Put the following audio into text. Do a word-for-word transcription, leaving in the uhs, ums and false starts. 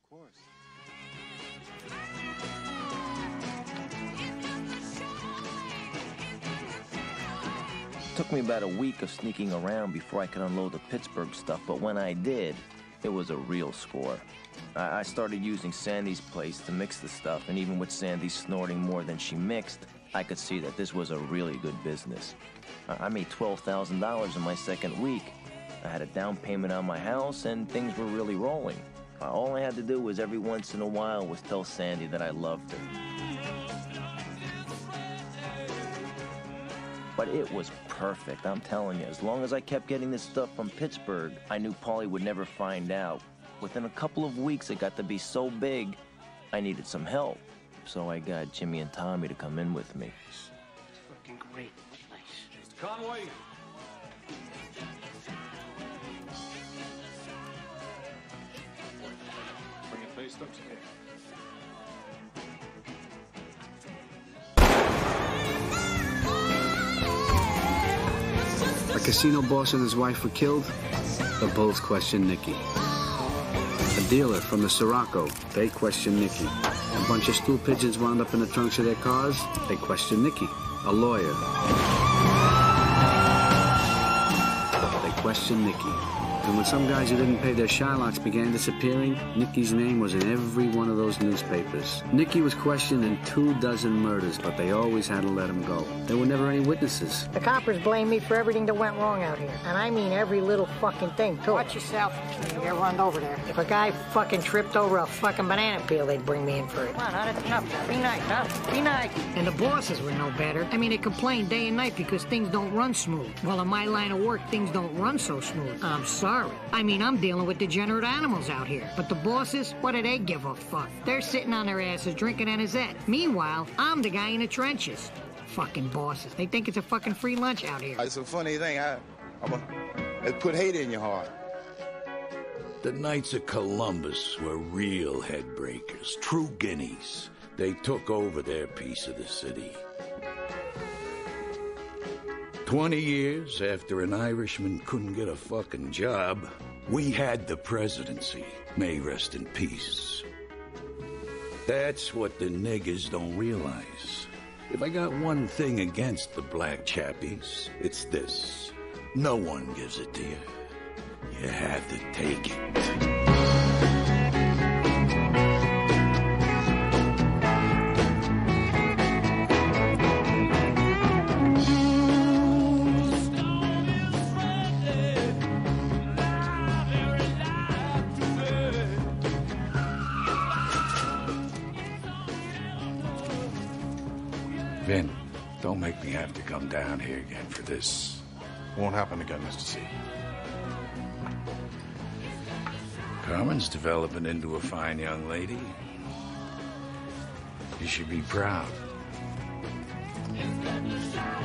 course. It took me about a week of sneaking around before I could unload the Pittsburgh stuff, but when I did, it was a real score. I, I started using Sandy's place to mix the stuff, and even with Sandy snorting more than she mixed, I could see that this was a really good business. I, I made twelve thousand dollars in my second week. I had a down payment on my house, and things were really rolling. Uh, all I had to do was every once in a while was tell Sandy that I loved her. But it was perfect, I'm telling you. As long as I kept getting this stuff from Pittsburgh, I knew Paulie would never find out. Within a couple of weeks, it got to be so big, I needed some help. So I got Jimmy and Tommy to come in with me. It's fucking great. Nice. Mister Conway. Bring your face up here. A casino boss and his wife were killed. The Bulls questioned Nicky. A dealer from the Sirocco, they questioned Nicky. A bunch of stool pigeons wound up in the trunks of their cars, they questioned Nicky. A lawyer, they questioned Nicky. And when some guys who didn't pay their Shylocks began disappearing, Nicky's name was in every one of those newspapers. Nicky was questioned in two dozen murders, but they always had to let him go. There were never any witnesses. The coppers blame me for everything that went wrong out here. And I mean every little fucking thing, too. Watch yourself. You get run over there. If a guy fucking tripped over a fucking banana peel, they'd bring me in for it. Come on, that's enough. Be nice, huh? Be nice. And the bosses were no better. I mean, they complain day and night because things don't run smooth. Well, in my line of work, things don't run so smooth. I'm sorry. I mean, I'm dealing with degenerate animals out here. But the bosses, what do they give a fuck? They're sitting on their asses drinking anisette. Meanwhile, I'm the guy in the trenches. Fucking bosses. They think it's a fucking free lunch out here. It's a funny thing. I, I'm a, it put hate in your heart. The Knights of Columbus were real headbreakers, true guineas. They took over their piece of the city. Twenty years after an Irishman couldn't get a fucking job, we had the presidency. May rest in peace. That's what the niggers don't realize. If I got one thing against the black chappies, it's this. No one gives it to you. You have to take it. Vin, don't make me have to come down here again for this. Won't happen again, Mister C. Carmen's developing into a fine young lady. You should be proud.